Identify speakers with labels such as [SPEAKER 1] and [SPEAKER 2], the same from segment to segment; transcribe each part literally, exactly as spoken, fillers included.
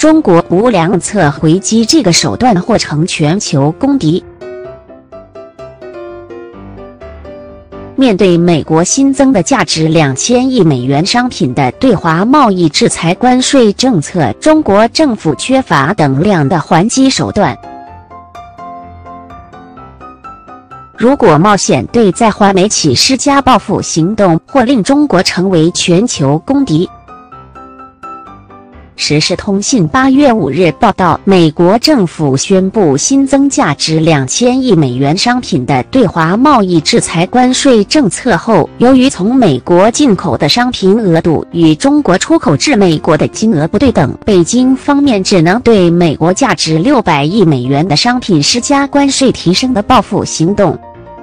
[SPEAKER 1] 中国不良策回击这个手段或成全球公敌。面对美国新增的价值两千亿美元商品的对华贸易制裁关税政策，中国政府缺乏等量的还击手段。如果冒险对在华美企施加报复行动，或令中国成为全球公敌。时事通信八月五日报道，美国政府宣布新增价值两千亿美元商品的对华贸易制裁关税政策后，由于从美国进口的商品额度与中国出口至美国的金额不对等，北京方面只能对美国价值六百亿美元的商品施加关税提升的报复行动。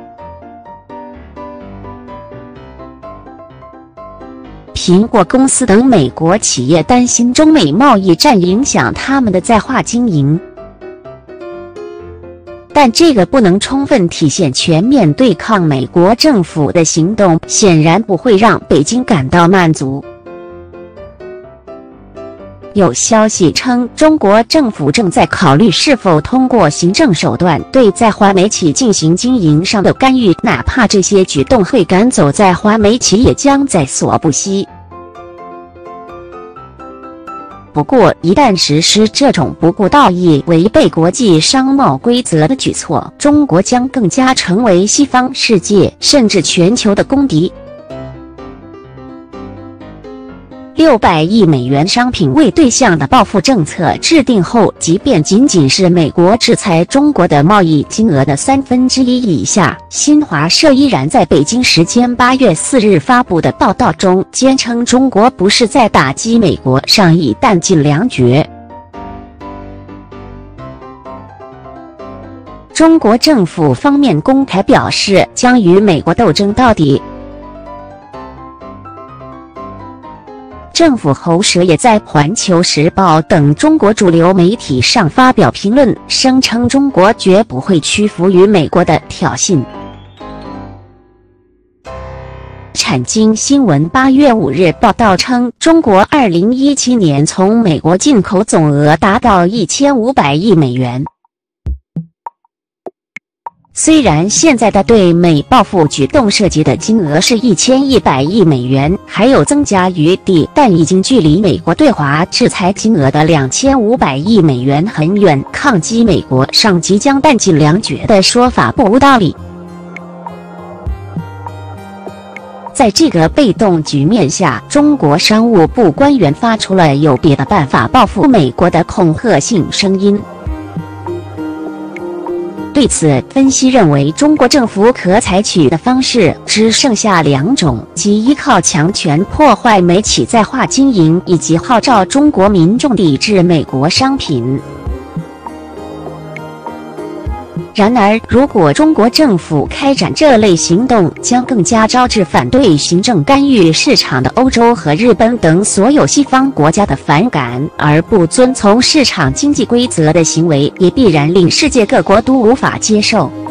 [SPEAKER 1] 苹果公司等美国企业担心中美贸易战影响他们的在华经营，但这个不能充分体现全面对抗美国政府的行动，显然不会让北京感到满足。有消息称，中国政府正在考虑是否通过行政手段对在华美企进行经营上的干预，哪怕这些举动会赶走在华美企，也将在所不惜。不过，一旦实施这种不顾道义、违背国际商贸规则的举措，中国将更加成为西方世界甚至全球的公敌。六百亿美元商品为对象的报复政策制定后，即便仅仅是美国制裁中国的贸易金额的三分之一以下，新华社依然在北京时间八月四日发布的报道中坚称，中国不是在打击美国，尚以弹尽粮绝。中国政府方面公开表示，将与美国斗争到底。政府喉舌也在《环球时报》等中国主流媒体上发表评论，声称中国绝不会屈服于美国的挑衅。产经新闻八月五日报道称，中国二零一七年从美国进口总额达到一千五百亿美元。虽然现在的对美报复举动涉及的金额是一千一百亿美元，还有增加余地，但已经距离美国对华制裁金额的两千五百亿美元很远，抗击美国尚即将弹尽粮绝的说法不无道理。在这个被动局面下，中国商务部官员发出了有别的办法报复美国的恐吓性声音。对此，分析认为，中国政府可采取的方式只剩下两种，即依靠强权破坏美企在华经营，以及号召中国民众抵制美国商品。然而，如果中国政府开展这类行动，将更加招致反对行政干预市场的欧洲和日本等所有西方国家的反感，而不遵从市场经济规则的行为，也必然令世界各国都无法接受。